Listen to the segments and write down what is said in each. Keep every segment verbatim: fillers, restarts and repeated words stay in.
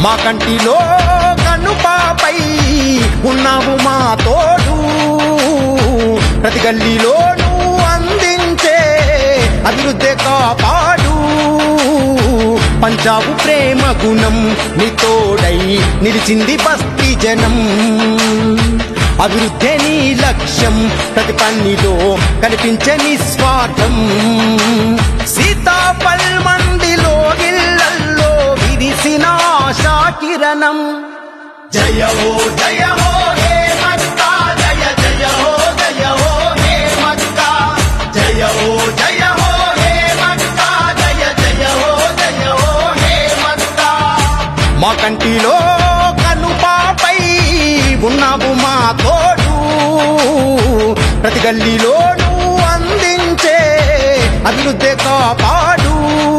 మా కంటిలో కనుపాపై ఉన్నావు మా తోడు, ప్రతి గల్లీలోనూ అందించే అభివృద్ధి కాపాడు. పంచావు ప్రేమ గుణం నీ తోడై నిలిచింది బస్తీ జనం. అభివృద్ధి నీ లక్ష్యం, ప్రతి పనిలో కనిపించే నిస్వార్థం. సీతాఫల్ మండిలో ఇళ్లల్లో విరిసిన ఆశా కిరణం. జయ హో జయ హో హే మక్కా, జయ జయ హో జయ హో హే మక్కా, జయ హో జయ హో హే మక్కా, జయ జయ హో జయ హో హే మక్కా. మా కంటిలో కనుపాపై ఉన్నావు మా తోడు, ప్రతి గల్లీలోనూ అందించే అభివృద్ధి కాపాడు.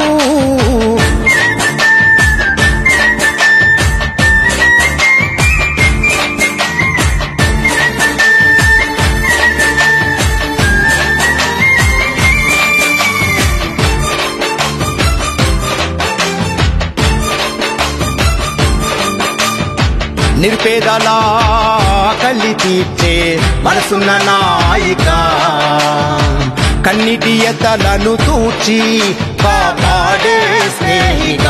నిరుపేదల ఆకలి తీర్చే మనసున్న నాయిక, కన్నిటి ఎతలను తూచి కాపాడే స్నేహిక.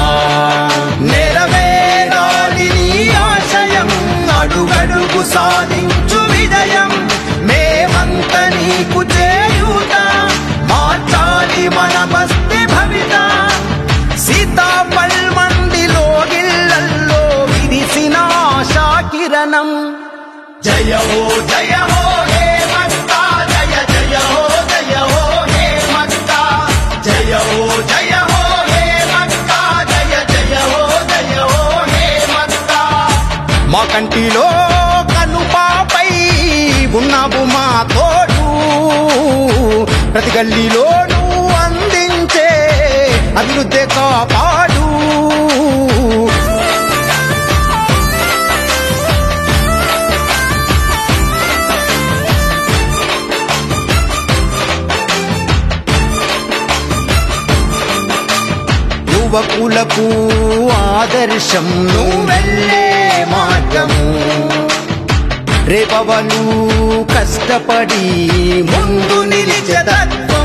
నెరవేరాలి నీ ఆశయం, అడుగడుగు సాధించు విజయం. మేమంత నీకు చేయూత, మార్చాలి మన బస్తీ భవిత. సీతాఫల్ మండిలో ఇళ్లల్లో విరిసిన ఆశా కిరణం. జయ హో జయ హో హే మక్కా, జయ జయ హో జయ హో హే మక్కా, జయ హో జయ హో హే మక్కా, జయ జయ హో జయ హో హే మక్కా. మా కంటిలో కనుపాపై ఉన్నావు మా తోడు, ప్రతి గల్లీలోనూ అందించే అభివృద్ధి కాపాడు. యువకులకు ఆదర్శం నువ్వెళ్ళే మార్గము. రేపవలు కష్టపడి ముందు నిలిచే తత్వం.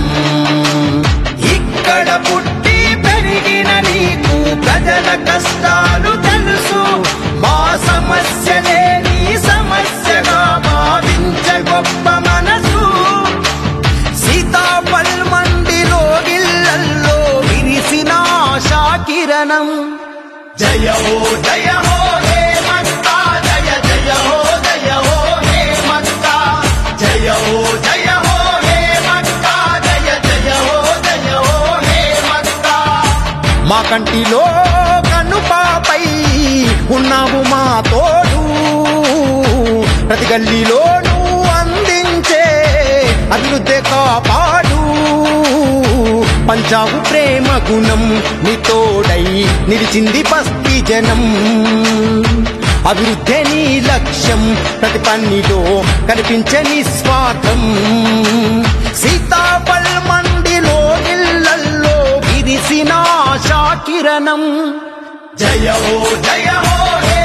ఇక్కడ పుట్టి పెరిగిన నీకు ప్రజల కష్టాలు తెలుసు. మా సమస్యలే నీ సమస్యగా భావించే గొప్ప మనసు. సీతాఫల్ మండిలో ఇళ్లల్లో విరిసిన ఆశా కిరణం. జయ హో జయ హో హే మక్కా, జయ జయ హో జయ హో హే మక్కా, జయ హో జయ హో హే మక్కా, జయ జయ హో జయ హో హే మక్కా. మా కంటిలో కనుపాపై ఉన్నావు మా తోడు, ప్రతి గల్లీలోనూ అందించే అభివృద్ధి కాపాడు. పంచావు ప్రేమ గుణం నీ తోడై నిలిచింది బస్తీ జనం. అభివృద్ధి నీ లక్ష్యం, ప్రతి పనిలో కనిపించే నిస్వార్థం. సీతాఫల్ మండిలో ఇళ్లల్లో విరిసిన ఆశా కిరణం. జయ హో జయ హో హే